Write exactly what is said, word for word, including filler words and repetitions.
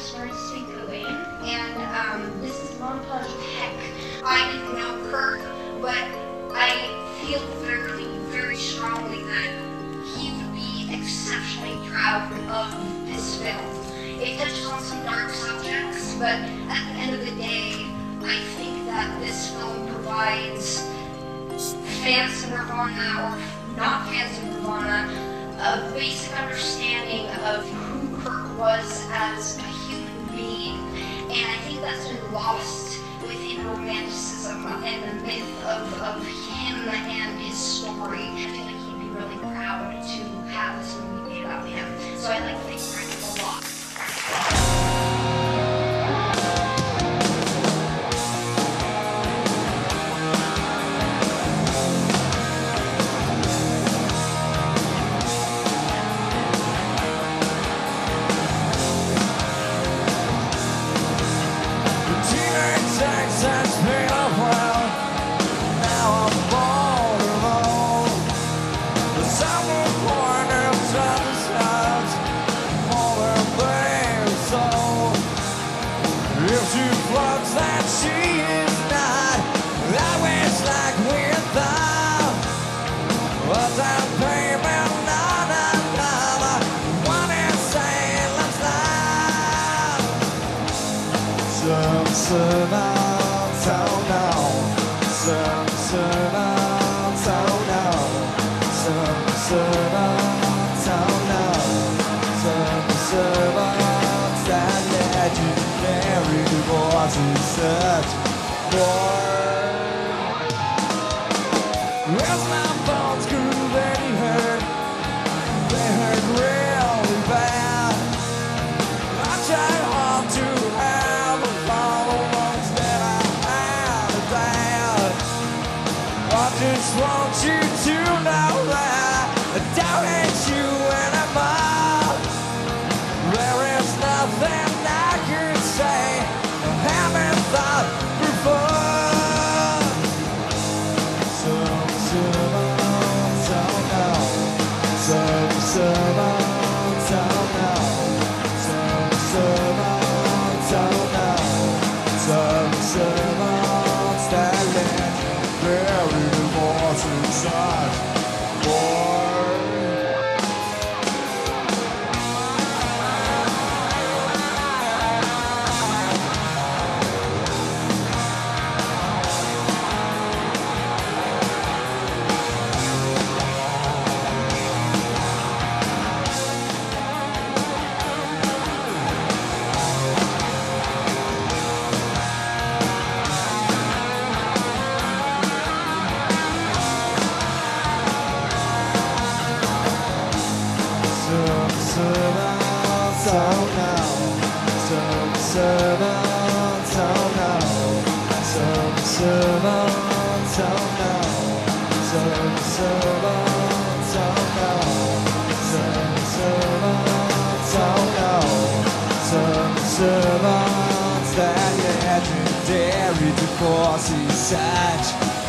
is Frances Bean Cobain, and um, this is Montage of Heck. I didn't know Kurt, but I feel very, very strongly that he would be exceptionally proud of this film. It touches on some dark subjects, but at the end of the day, I think that this film provides fans of Nirvana, or not fans of Nirvana, a basic understanding of who Kurt was as a human being. And I think that's been lost within romanticism and the myth of, of him and his story. I think that he'd be really proud to have this movie made about him. So I like to thank Frank a lot. If she floats that she is not always like we thought. What's that payment? No, no, no. One is saying let's laugh. Some servants, oh no. Some servants, oh no. Some servants, oh no. Some servants that let you carry the voices search for. As my bones grew, they hurt. They hurt really bad. I tried hard to have all the ones that I had a dad. I just want you to know that I don't hate you anymore. There is nothing I could say I haven't thought before. Some servants, oh no. Some servants, oh no. Some servants, oh no. Some servants that let bury the voice inside. Boy. Servants, oh no. Some servants, oh no. Some servants, oh no. Some servants, oh no. Some servants, oh no. Some servants that legendary divorce is such.